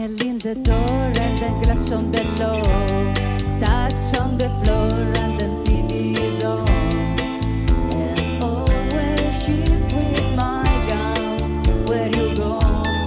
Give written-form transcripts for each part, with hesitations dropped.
Smell in the door and then glass on the floor, touch on the floor and then TV is on. And always shift with my guns. Where you go?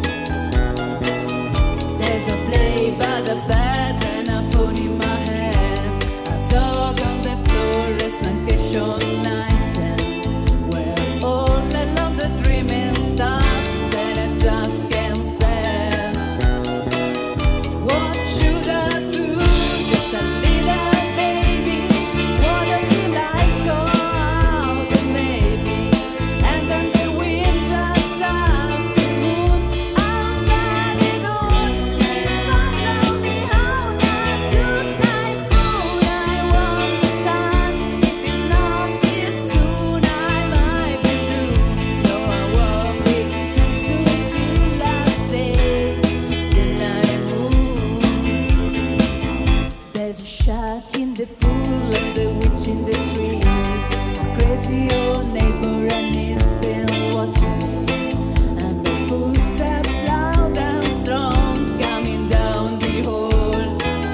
There's a play by the bed and a phone in my hand, a dog on the floor, a sunken nightstand, where all along the dreaming stops and I just can't stand. What should I do? Just a little baby. What if the lights go out and maybe, and then the wind just starts to move outside the door and follow me home. Not good night moon. I want the sun. If it's not this soon, I might be doomed. No, I won't be too soon till I say goodnight moon. There's a shark in the pool and the witch in the tree. A crazy old neighbor and he's been watching me. And the footsteps loud and strong coming down the hall.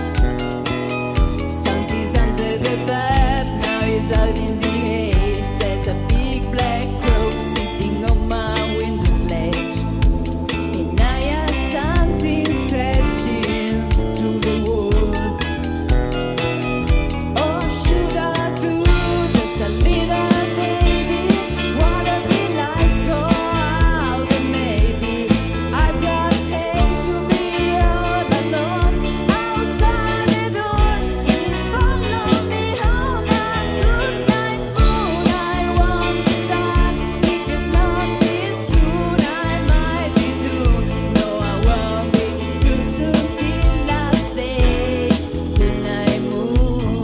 Santi's under the bed, now he's out in the hay. There's a big black crow sitting on my window ledge, and I hear something scratching through the wall. Oh, should I do just a little baby? What if the lights go out and maybe I just hate to be all alone outside the door. If follow me home, not good night moon. I want the sun. If it's not this soon, I might be doomed. No, I won't be too soon till I say goodnight moon.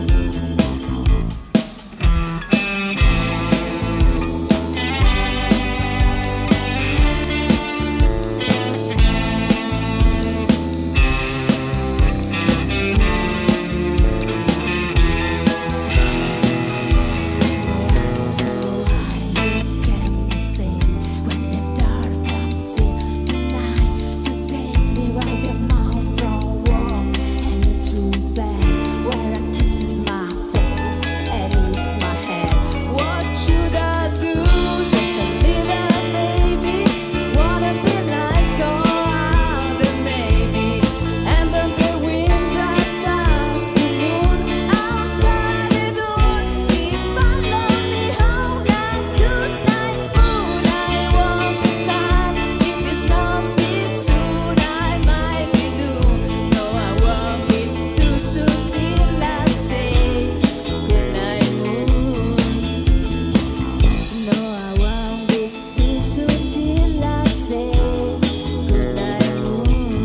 So high you can be seen when the dark comes in tonight to take me round the mouth from warm and to bed where it kisses my face and eats my head. What should I do? Just a little baby. What if the lights go out and maybe, and then the wind just starts to move outside the door. If follow me home, not good night moon. I want the sun. If it's not this soon, I might be doomed. No, I won't be too soon till I say goodnight moon. No, I won't be too soon till I say goodnight moon.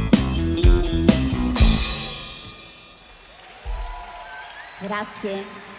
Grazie.